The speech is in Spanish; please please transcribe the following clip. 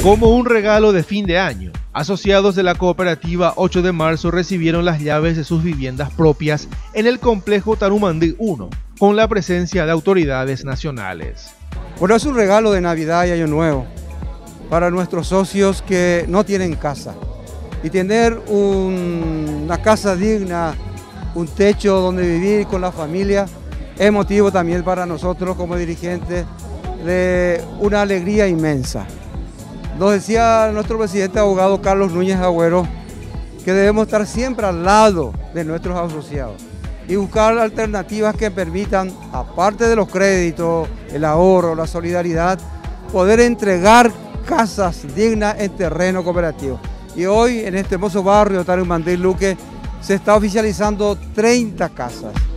Como un regalo de fin de año, asociados de la cooperativa 8 de marzo recibieron las llaves de sus viviendas propias en el complejo Tarumandí 1, con la presencia de autoridades nacionales. Bueno, es un regalo de Navidad y Año Nuevo para nuestros socios que no tienen casa. Y tener una casa digna, un techo donde vivir con la familia, es motivo también para nosotros como dirigentes de una alegría inmensa. Nos decía nuestro presidente abogado Carlos Núñez Agüero que debemos estar siempre al lado de nuestros asociados y buscar alternativas que permitan, aparte de los créditos, el ahorro, la solidaridad, poder entregar casas dignas en terreno cooperativo. Y hoy en este hermoso barrio Tarumandí Luque se está oficializando 30 casas.